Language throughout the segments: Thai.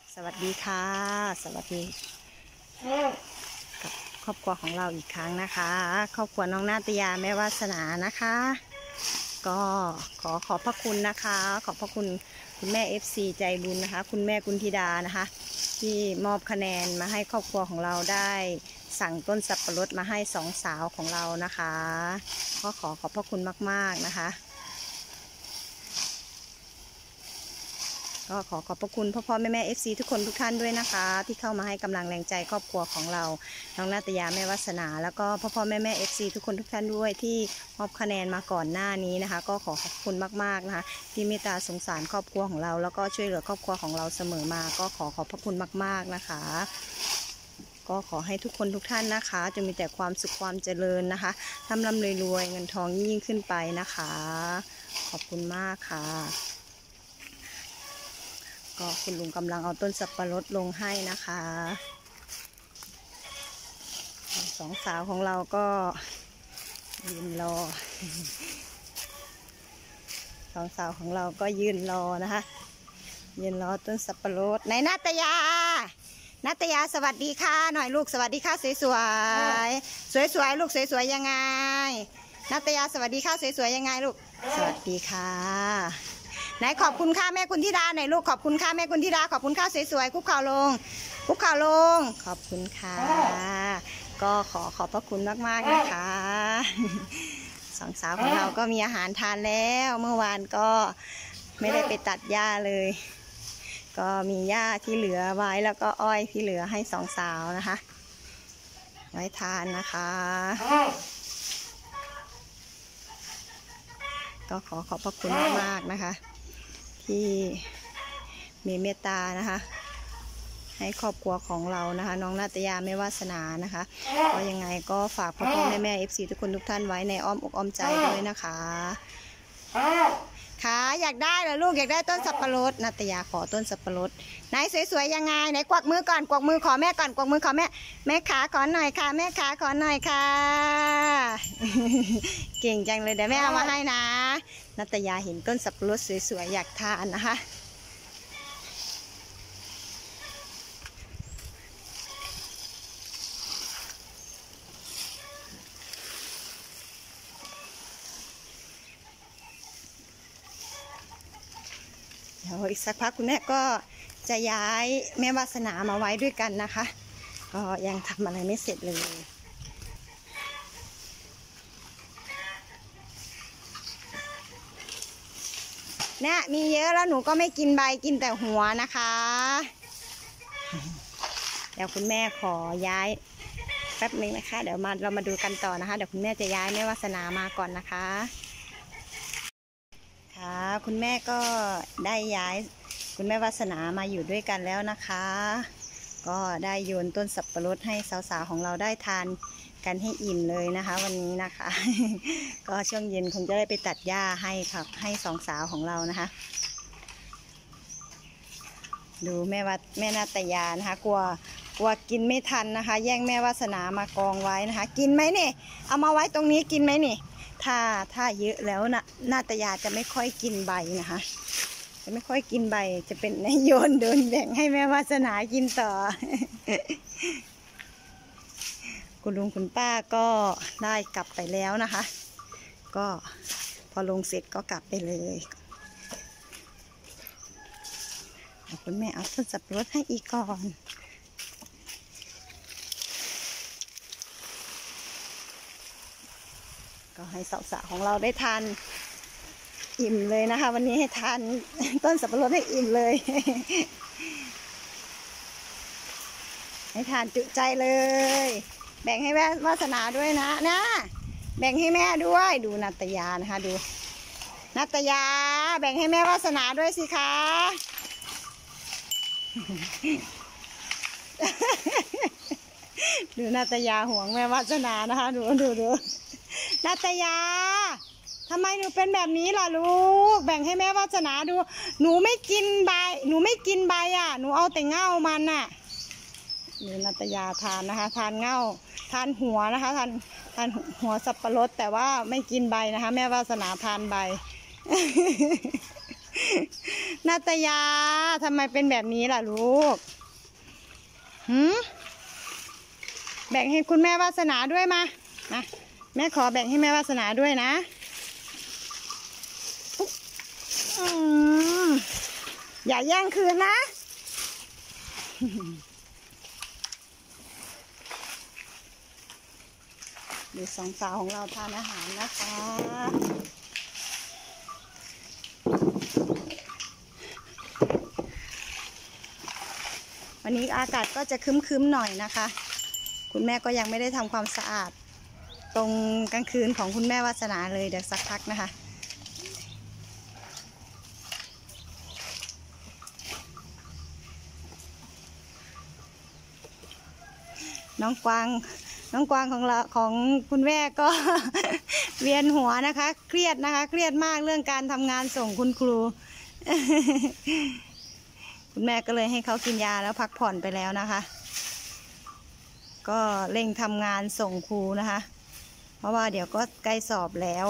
สวัสดีค่ะสวัสดีกับครอบครัวของเราอีกครั้งนะคะครอบครัวน้องนาตยาแม่วาสนานะคะก็ขอบพระคุณนะคะขอบพระคุณคุณแม่ FC ใจบุญนะคะคุณแม่กุณธิดานะคะที่มอบคะแนนมาให้ครอบครัวของเราได้สั่งต้นสับปะรดมาให้สองสาวของเรานะคะก็ขอบพระคุณมากๆนะคะก็ขอบพระคุณพ่อแม่FC ทุกคนทุกท่านด้วยนะคะที่เข้ามาให้กำลังแรงใจครอบครัวของเราน้องนาตยาแม่วาสนาแล้วก็พ่อแม่ FC ทุกคนทุกท่านด้วยที่มอบคะแนนมาก่อนหน้านี้นะคะก็ขอบคุณมากๆนะคะที่เมตตาสงสารครอบครัวของเราแล้วก็ช่วยเหลือครอบครัวของเราเสมอมาก็ขอบพระคุณมากๆนะคะก็ขอให้ทุกคนทุกท่านนะคะจะมีแต่ความสุขความเจริญนะคะร่ำรวยเงินทองยิ่งขึ้นไปนะคะขอบคุณมากค่ะก็คุณลุงกำลังเอาต้นสับปะรดลงให้นะคะสองสาวของเราก็ยืนรอสองสาวของเราก็ยืนรอนะคะยืนรอต้นสับปะรดในนาตยาสวัสดีค่ะหน่อยลูกสวัสดีค่ะสวยลูกสวยยังไงนาตยาสวัสดีค่ะสวยยังไงลูกสวัสดีค่ะไหนขอบคุณค่ะแม่คุณธิดาไหนลูกขอบคุณค่ะแม่คุณธิดาขอบคุณค่ะสวยคุกเข่าลงขอบคุณค่ะก็ขอบพระคุณมากๆนะคะสองสาวของเราก็มีอาหารทานแล้วเมื่อวานก็ไม่ได้ไปตัดหญ้าเลยก็มีหญ้าที่เหลือไว้แล้วก็อ้อยที่เหลือให้สองสาวนะคะไว้ทานนะคะก็ขอบพระคุณมากๆนะคะที่มีเมตตานะคะให้ครอบครัวของเรานะคะน้องนาตยาแม่วาสนานะคะก็ยังไงก็ฝากพ่อแม่ FC ทุกคนทุกท่านไว้ในอ้อมอกอ้อมใจด้วยนะคะค่ะอยากได้เหรอลูกอยากได้ต้นสับปะรดนาตยาขอต้นสับปะรดไหนสวยๆยังไงไหนกวักมือก่อนกวักมือขอแม่ก่อนกวักมือขอแม่ขาขอหน่อยค่ะแม่ขาขอหน่อยค่ะเก่งจังเลยเดี๋ยวแม่เอามาให้นะนาตยาเห็นต้นสับปะรดสวยๆอยากทานนะคะเดี๋ยวอีกสักพักคุณแม่ก็จะย้ายแม่วาสนามาไว้ด้วยกันนะคะก็ยังทำอะไรไม่เสร็จเลยเนี่ยมีเยอะแล้วหนูก็ไม่กินใบกินแต่หัวนะคะเดี๋ยวคุณแม่ขอย้ายแป๊บนึงนะคะเดี๋ยวเรามาดูกันต่อนะคะเดี๋ยวคุณแม่จะย้ายแม่วาสนามาก่อนนะคะค่ะคุณแม่ก็ได้ย้ายคุณแม่วาสนามาอยู่ด้วยกันแล้วนะคะก็ได้โยนต้นสับปะรดให้สาวๆของเราได้ทานกันให้อิ่มเลยนะคะวันนี้นะคะก็ช่วงเย็นคงจะได้ไปตัดหญ้าให้ค่ะให้สองสาวของเรานะคะดูแม่นาตยานะคะกลัวกินไม่ทันนะคะแย่งแม่วาสนามากองไว้นะคะกินไหมเนี่ยเอามาไว้ตรงนี้กินไหมนี่ถ้าเยอะแล้วนะนาตยาจะไม่ค่อยกินใบนะคะจะไม่ค่อยกินใบจะเป็นนายโยนโดนแบ่งให้แม่วาสนากินต่อ คุณลุงคุณป้าก็ได้กลับไปแล้วนะคะก็พอลงเสร็จก็กลับไปเลยคุณแม่เอาต้นสับปะรดให้อีกก่อนก็ให้สาวๆของเราได้ทานอิ่มเลยนะคะวันนี้ให้ทานต้นสับปะรดให้อิ่มเลย ให้ทานจุใจเลยแบ่งให้แม่วาสนาด้วยนะแบ่งให้แม่ด้วยดูนาตยานะคะดูนาตยาแบ่งให้แม่วาสนาด้วยสิคะดูนาตยาห่วงแม่วาสนานะคะดูนาตยาทำไมหนูเป็นแบบนี้ล่ะลูกแบ่งให้แม่วาสนาดูหนูไม่กินใบหนูเอาแต่เง่ามันน่ะนี่นาตยาทานนะคะทานเง่าทานหัวนะคะทานหัวสับปะรดแต่ว่าไม่กินใบนะคะแม่วาสนาทานใบนาตยาทำไมเป็นแบบนี้ล่ะลูกแบ่งให้คุณแม่วาสนาด้วยมาแม่ขอแบ่งให้แม่วาสนาด้วยนะอย่าแย่งคืนนะดูสองสาวของเราทานอาหารนะคะวันนี้อากาศก็จะครึ้มๆหน่อยนะคะคุณแม่ก็ยังไม่ได้ทำความสะอาดตรงกลางคืนของคุณแม่วาสนาเลยเดี๋ยวสักพักนะคะน้องกวางของเราของคุณแม่ก็ เวียนหัวนะคะเครียดนะคะเครียดมากเรื่องการทำงานส่งคุณครู คุณแม่ก็เลยให้เขากินยาแล้วพักผ่อนไปแล้วนะคะก็เร่งทำงานส่งครูนะคะเพราะว่าเดี๋ยวก็ใกล้สอบแล้ว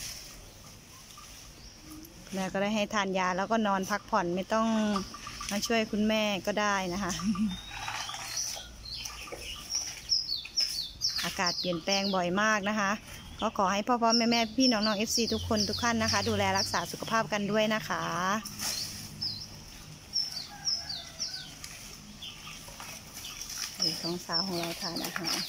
แม่ก็ได้ให้ทานยาแล้วก็นอนพักผ่อนไม่ต้องมาช่วยคุณแม่ก็ได้นะคะอากาศเปลี่ยนแปลงบ่อยมากนะคะก็ขอให้พ่อแม่พี่น้องFC ทุกคนทุกท่านนะคะดูแลรักษาสุขภาพกันด้วยนะคะน้องสาวของเราทานอาหาร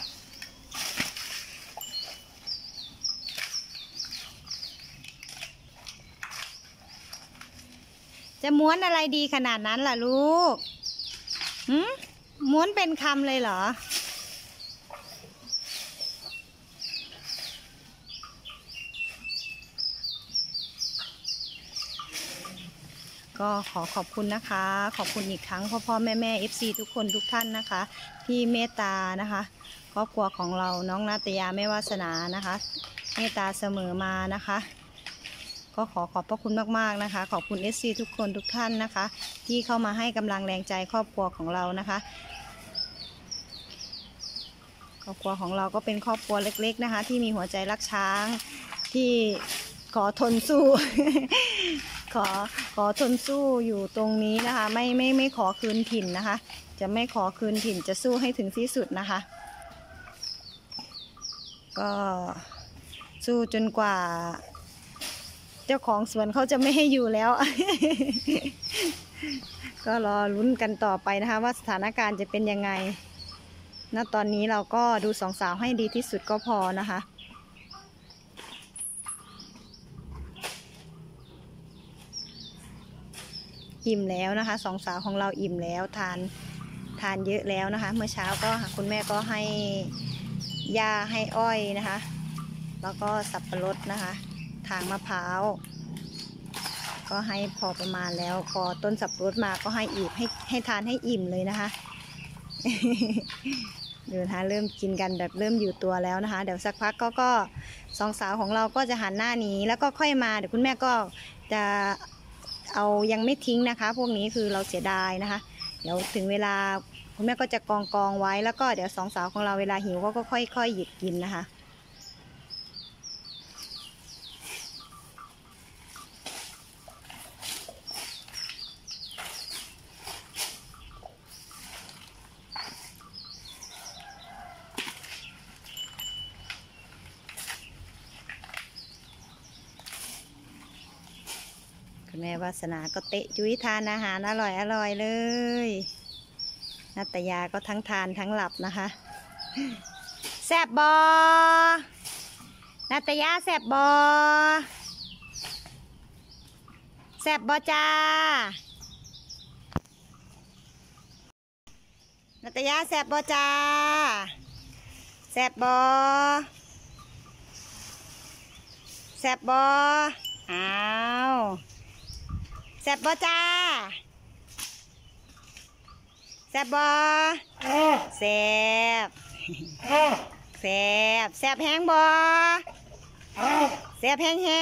จะม้วนอะไรดีขนาดนั้นล่ะลูกม้วนเป็นคำเลยเหรอก็ขอขอบคุณนะคะขอบคุณอีกครั้งพ่อแม่FC ทุกคนทุกท่านนะคะที่เมตตานะคะครอบครัวของเราน้องนาตยาแม่วาสนานะคะเมตตาเสมอมานะคะก็ขอบพระคุณมากๆนะคะขอบคุณ FC ทุกคนทุกท่านนะคะที่เข้ามาให้กำลังแรงใจครอบครัวของเรานะคะครอบครัวของเราก็เป็นครอบครัวเล็กๆนะคะที่มีหัวใจรักช้างที่ขอทนสู้ ขอทนสู้อยู่ตรงนี้นะคะไม่ขอคืนถิ่นนะคะจะไม่ขอคืนถิ่นจะสู้ให้ถึงที่สุดนะคะก็สู้จนกว่าเจ้าของสวนเขาจะไม่ให้อยู่แล้ว ก็รอลุ้นกันต่อไปนะคะว่าสถานการณ์จะเป็นยังไงณตอนนี้เราก็ดูสองสาวให้ดีที่สุดก็พอนะคะอิ่มแล้วนะคะสองสาวของเราอิ่มแล้วทานเยอะแล้วนะคะเมื่อเช้าก็คุณแม่ก็ให้หญ้าให้อ้อยนะคะแล้วก็สับปะรดนะคะทางมะพร้าวก็ให้พอประมาณแล้วพอต้นสับปะรดมาก็ให้อีกให้ทานให้อิ่มเลยนะคะ เดี๋ยวนะคะเริ่มกินกันแบบเริ่มอยู่ตัวแล้วนะคะเดี๋ยวสักพักก็สองสาวของเราก็จะหันหน้าหนีแล้วก็ค่อยมาเดี๋ยวคุณแม่ก็จะเอายังไม่ทิ้งนะคะพวกนี้คือเราเสียดายนะคะเดี๋ยวถึงเวลาคุณแม่ก็จะกองไว้แล้วก็เดี๋ยวสองสาวของเราเวลาหิวก็ค่อยๆหยิบกินนะคะคุณแม่วาสนาก็เตะจุ้ยทานอาหารอร่อยเลยนาตยาก็ทั้งทานทั้งหลับนะคะแซ่บบอนาตยาแซ่บบอแซ่บบอจ้านาตยาแซ่บบอจ้าแซ่บบอแซ่บบออ้าวแซ่บบ่จ้าแซ่บบ่แซ่บแซ่บแห้งบ่แซ่บแห้งค่ะ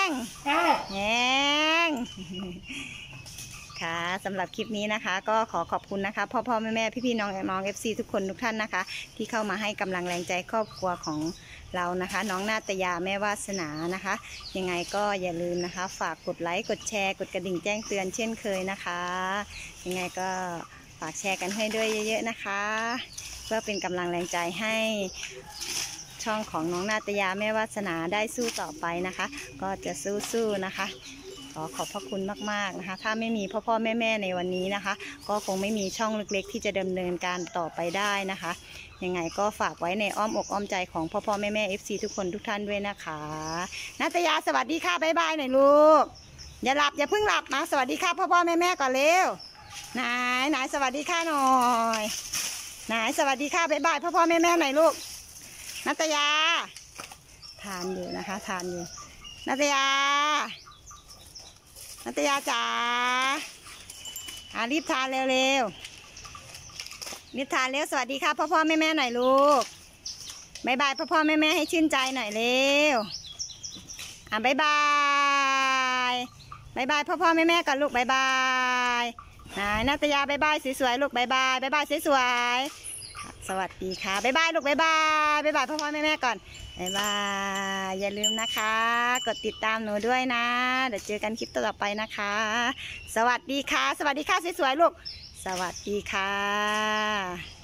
สำหรับคลิปนี้นะคะก็ขอขอบคุณนะคะพ่อแม่พี่น้องFC ทุกคนทุกท่านนะคะที่เข้ามาให้กำลังแรงใจครอบครัวของเรานะคะน้องนาตยาแม่วาสนานะคะยังไงก็อย่าลืมนะคะฝากกดไลค์กดแชร์กดกระดิ่งแจ้งเตือนเช่นเคยนะคะยังไงก็ฝากแชร์กันให้ด้วยเยอะๆนะคะเพื่อเป็นกำลังแรงใจให้ช่องของน้องนาตยาแม่วาสนาได้สู้ต่อไปนะคะก็จะสู้ๆนะคะขอบพระคุณมากๆนะคะถ้าไม่มีพ่อแม่ในวันนี้นะคะก็คงไม่มีช่องเล็กๆที่จะดำเนินการต่อไปได้นะคะยังไงก็ฝากไว้ในอ้อมอกอ้อมใจของพ่อแม่ FC ทุกคนทุกท่านด้วยนะคะนาตยาสวัสดีค่ะบ๊ายบายหน่อยลูกอย่าหลับอย่าเพิ่งหลับนะสวัสดีค่ะพ่อแม่ก่อนเร็วไหนสวัสดีค่ะหน่อยไหนสวัสดีค่ะบ๊ายบายพ่อแม่หน่อยลูกนาตยาทานอยู่นะคะทานอยู่นาตยาจ๋ารีบทานเร็วรีบทานเร็วสวัสดีค่ะพ่อแม่หน่อยลูกบ๊ายบายพ่อแม่ให้ชื่นใจหน่อยเร็วบ๊ายบายพ่อแม่ก่อนลูกบ๊ายบายนาตยาบ๊ายบายสวยๆลูกบ๊ายบายสวยๆสวัสดีค่ะบ๊ายบายลูกบ๊ายบายพ่อแม่ก่อนบ๊ายบายอย่าลืมนะคะกดติดตามหนูด้วยนะเดี๋ยวเจอกันคลิปต่อไปนะคะสวัสดีค่ะสวยๆลูกสวัสดีค่ะ